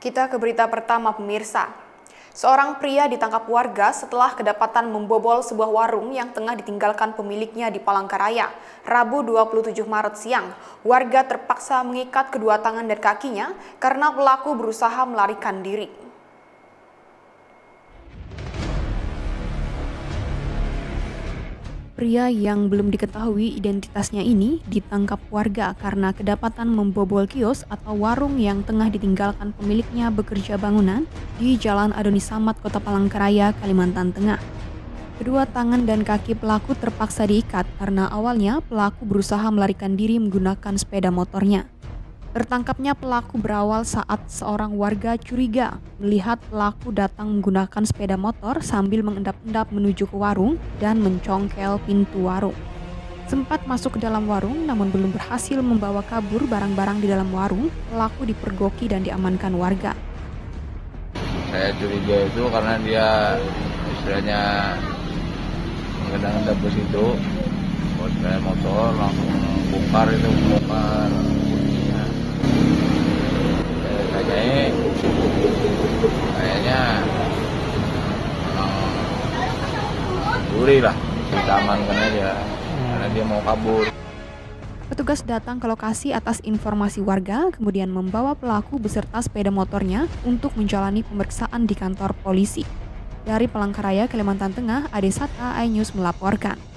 Kita ke berita pertama, pemirsa. Seorang pria ditangkap warga setelah kedapatan membobol sebuah warung yang tengah ditinggalkan pemiliknya di Palangkaraya. Rabu 27 Maret siang, warga terpaksa mengikat kedua tangan dan kakinya karena pelaku berusaha melarikan diri. Pria yang belum diketahui identitasnya ini ditangkap warga karena kedapatan membobol kios atau warung yang tengah ditinggalkan pemiliknya bekerja bangunan di Jalan Adoni Samad, Kota Palangkaraya, Kalimantan Tengah. Kedua tangan dan kaki pelaku terpaksa diikat karena awalnya pelaku berusaha melarikan diri menggunakan sepeda motornya. Tertangkapnya pelaku berawal saat seorang warga curiga melihat pelaku datang menggunakan sepeda motor sambil mengendap-endap menuju ke warung dan mencongkel pintu warung. Sempat masuk ke dalam warung namun belum berhasil membawa kabur barang-barang di dalam warung, pelaku dipergoki dan diamankan warga. Saya curiga itu karena dia istilahnya mengendap-endap ke situ, bawa sepeda motor langsung bongkar kuncinya. Kayaknya curi lah, kita amankan aja karena dia mau kabur. Petugas datang ke lokasi atas informasi warga, kemudian membawa pelaku beserta sepeda motornya untuk menjalani pemeriksaan di kantor polisi. Dari Palangkaraya, Kalimantan Tengah, Ade Sata, iNews melaporkan.